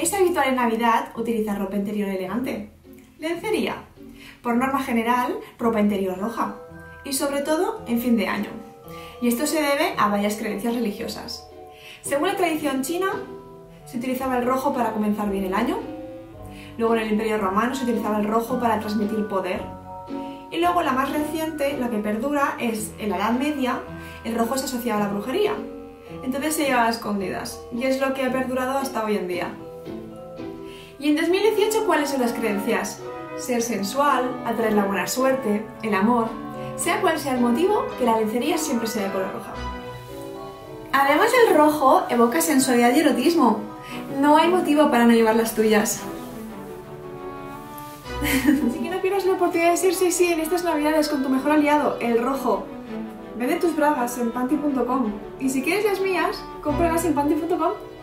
Es habitual en Navidad utilizar ropa interior elegante. Lencería. Por norma general, ropa interior roja. Y sobre todo en fin de año. Y esto se debe a varias creencias religiosas. Según la tradición china, se utilizaba el rojo para comenzar bien el año. Luego en el Imperio Romano se utilizaba el rojo para transmitir poder. Y luego la más reciente, la que perdura, es en la Edad Media, el rojo es asociado a la brujería. Entonces se llevaba a escondidas, y es lo que ha perdurado hasta hoy en día. Y en 2018, ¿cuáles son las creencias? Ser sensual, atraer la buena suerte, el amor. Sea cual sea el motivo, que la lencería siempre sea de color roja. Además, el rojo evoca sensualidad y erotismo. No hay motivo para no llevar las tuyas. Así que no pierdas la oportunidad de ser sexy en estas navidades con tu mejor aliado, el rojo. Vende tus bragas en panty.com y si quieres las mías, cómpralas en panty.com.